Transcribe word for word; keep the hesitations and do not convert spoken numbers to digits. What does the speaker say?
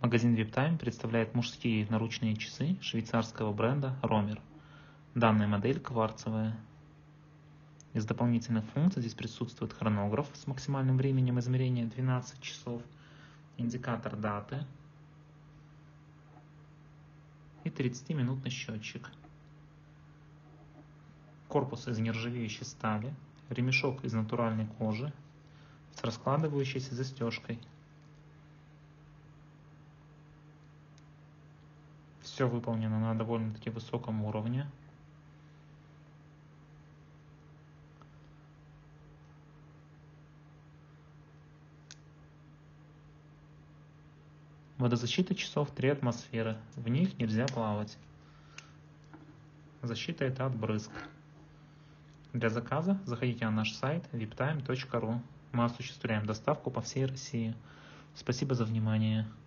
Магазин VIPTime представляет мужские наручные часы швейцарского бренда Romer. Данная модель кварцевая. Из дополнительных функций здесь присутствует хронограф с максимальным временем измерения двенадцать часов, индикатор даты и тридцатиминутный счетчик. Корпус из нержавеющей стали, ремешок из натуральной кожи с раскладывающейся застежкой. Все выполнено на довольно-таки высоком уровне. Водозащита часов три атмосферы. В них нельзя плавать. Защита это от брызг. Для заказа заходите на наш сайт виптайм точка ру. Мы осуществляем доставку по всей России. Спасибо за внимание.